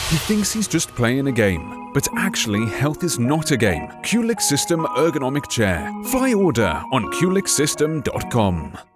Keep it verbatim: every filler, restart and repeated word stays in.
He thinks he's just playing a game, but actually health is not a game. Kulik System Ergonomic Chair. Fly order on kulik system dot com.